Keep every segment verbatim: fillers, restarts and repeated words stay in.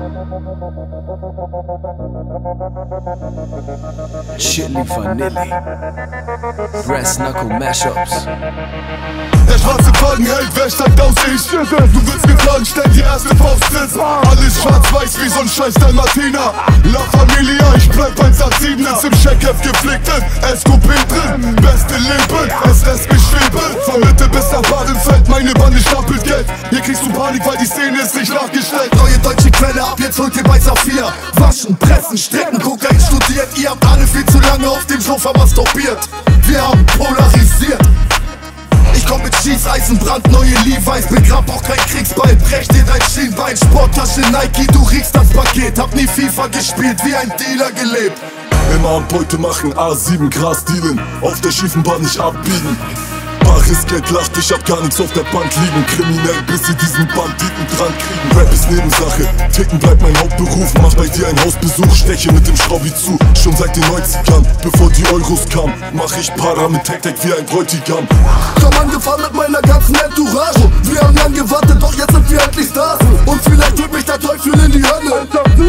Chili Vanilli, Brass Knuckle Mashups. Der schwarze Kragen hält, wer steigt aus? Ich. Du willst geschlagen, stell die erste Faust ins. Alles schwarz-weiß wie so ein scheiß Dalmatiner. La Familia, ich bleib eins acht sieben. Sitz im Checkheft gepflegten S Q P drin. Beste Leben, es lässt mich schweben. Von Mitte bis nach Badenfeld, meine Bande stapelt Geld. Hier kriegst du Panik, weil die Szene ist nicht nachgestellt. Neue deutsche Quelle, ab jetzt holt ihr bei Saphir. Waschen, pressen, strecken, Kokain studiert. Ihr habt alle viel zu lange auf dem Sofa masturbiert. Wir haben polarisiert. Ich komm mit Schießeisen, brandneue Levi's. Begrab auch kein Kriegsball, brech dir dein Schienbein. Sporttasche Nike, du riechst das Paket. Hab nie FIFA gespielt, wie ein Dealer gelebt. Immer am Beute machen, A sieben Gras dealen. Auf der schiefen Bahn nicht abbiegen. Bares Geld lacht, ich hab gar nichts auf der Bank liegen. Kriminell, bis sie diesen Banditen dran kriegen. Rap ist Nebensache, Ticken bleibt mein Hauptberuf. Mach bei dir einen Hausbesuch, steche mit dem Schraubi zu. Schon seit den neunzigern, bevor die Euros kamen, mach ich Para mit Tech-Tech wie ein Bräutigam. Komm angefahren mit meiner ganzen Entourage. Wir haben lang gewartet, doch jetzt sind wir endlich da. Und vielleicht drückt mich der Teufel in die Hölle.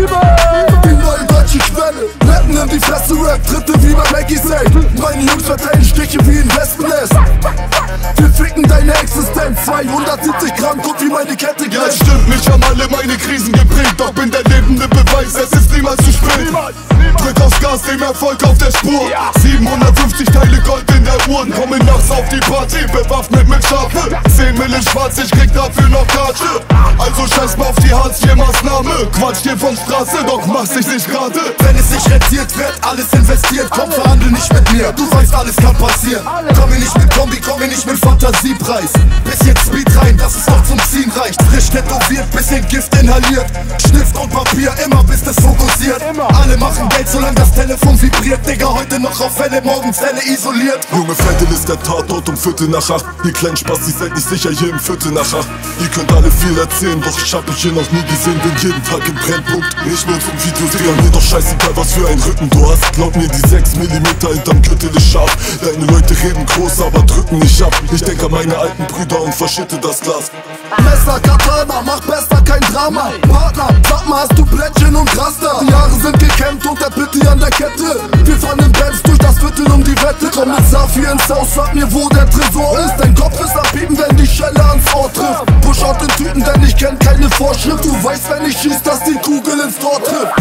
Die neue deutsche Quelle, Rappen in die Fresse, Rap, Tritte wie bei Mackie Safe. Meine Jungs verteilen Stiche wie ein Wespennest. Wir ficken deine Existenz, zweihundertsiebzig Gramm, guck wie meine Kette geht. Ja, es stimmt, mich haben alle meine Krisen geprägt. Doch bin der lebende Beweis, es ist niemals zu spät. Drück aufs Gas, dem Erfolg auf der Spur. Siebenhundertfünfzig Teile Gold in der Uhr. Kommen nachts auf die Party, bewaffnet mit Schafe. Zehn Mille schwarz, ich krieg dafür noch Gage. Also scheiß mal auf die Hartz vier Maßnahme. Quatsch dir von Straße, doch mach's dich nicht gerade. Wenn es nicht rentiert, wird alles investiert. Komm, verhandel nicht mit mir, du weißt, alles kann passieren. Komm mir nicht mit Kombi, komm mir nicht mit Fantasiepreis. Bisschen Speed rein, dass es noch zum Ziehen reicht. Frisch tätowiert, bisschen Gift inhaliert. Stift und Papier, immer bis das fokussiert. Alle machen Geld, solange das Telefon vibriert. Digga, heute noch auf Fälle, morgen Zelle isoliert. Junge Vettel ist der Tatort um Viertel nach acht. Ihr kleinen Spastis seid nicht sicher hier im Viertel nach acht. Ihr könnt alle viel erzählen, doch ich hab mich hier noch nie gesehen. Bin jeden Tag im Brennpunkt, ich will zum Videos drehen. Mir doch scheißegal, was für einen Rücken du hast. Glaub mir, die sechs Millimeter hinterm Gürtel ist scharf. Deine Leute reden groß, aber drücken nicht ab. Ich denk an meine alten Brüder und verschütte das Glas. Messer, Katana, mach besser kein Drama. Partner, sag mal, hast du Plättchen und Raster? Die Jahre sind gekämmt und der Pitti an der Kette. Wir fahren in Bands durch das Viertel um die Wette. Komm mit Saphir ins Haus, sag mir, wo der Tresor ist. Dein Kopf ist abheben, wenn die Schelle ans Ohr trifft. Push out in Tüten, denn ich kenn keine Vorschrift. Du weißt, wenn ich schieß, dass die Kugel ins Tor trifft.